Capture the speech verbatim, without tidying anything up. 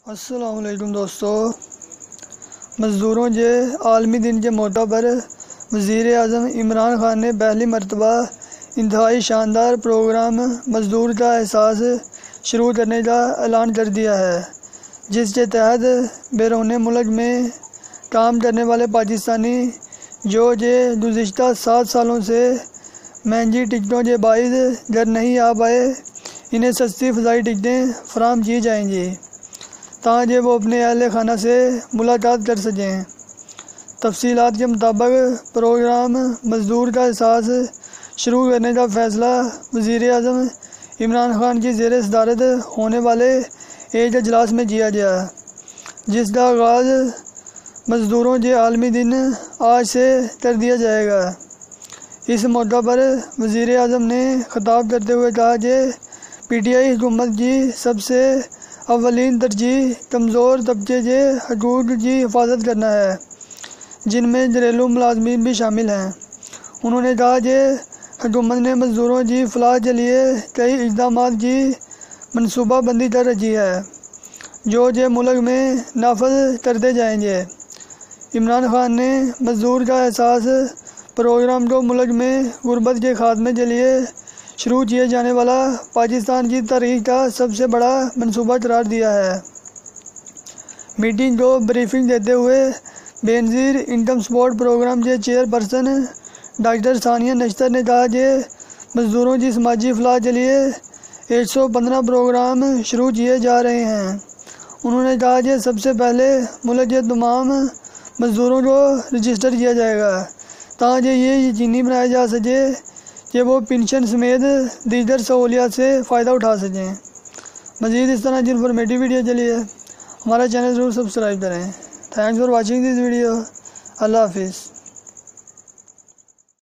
السلام علیکم دوستو، مزدوروں کے عالمی دن کے موقع پر وزیر اعظم عمران خان نے پہلی مرتبہ انتہائی شاندار پروگرام مزدور کا احساس شروع کرنے کا اعلان کر دیا ہے، جس کے تحت بیرون ملک میں کام کرنے والے پاکستانی جو کہ گزشتہ سات سالوں سے مہنگی ٹکٹوں کے باعث گھر نہیں آ پائے، انہیں سستی فضائی ٹکٹیں فراہم کی جائیں گی تاکہ وہ اپنے اہل خانہ سے ملاقات کر سکیں۔ تفصیلات کے مطابق پروگرام مزدور کا احساس شروع کرنے کا فیصلہ وزیر اعظم عمران خان کی زیر صدارت ہونے والے ایک اجلاس میں کیا گیا، جس کا آغاز مزدوروں کے عالمی دن آج سے کر دیا جائے گا۔ اس موقع پر وزیر اعظم نے خطاب کرتے ہوئے کہا کہ پی ٹی آئی حکومت کی سب سے اولین ترجیح کمزور طبقے کے حقوق کی حفاظت کرنا ہے، جن میں گھریلو ملازمین بھی شامل ہیں۔ انہوں نے کہا کہ حکومت نے مزدوروں کی فلاح کے لیے کئی اقدامات کی منصوبہ بندی کر رکھی ہے، جو کہ ملک میں نافذ کرتے جائیں گے۔ عمران خان نے مزدور کا احساس پروگرام کو ملک میں غربت کے خاتمے کے لیے شروع کیے جانے والا پاکستان کی تاریخ کا سب سے بڑا منصوبہ قرار دیا ہے۔ میٹنگ کو بریفنگ دیتے ہوئے Benazir income support programme کے chairperson doctor Sania Nishtar نے کہا کہ مزدوروں کی سماجی فلاح کے لیے ایک سو پندرہ پروگرام شروع کیے جا رہے ہیں۔ انہوں نے کہا کہ سب سے پہلے ملک کے تمام مزدوروں کو رجسٹر کیا جائے گا تاکہ یہ یقینی بنایا جا سکے کہ وہ پنشن سمیت دیگر سہولیات سے فائدہ اٹھا سکیں۔ مزید اس طرح کی انفارمیٹیو ویڈیو کے لیے ہمارا چینل ضرور سبسکرائب کریں۔ Thanks for watching this video. اللہ حافظ۔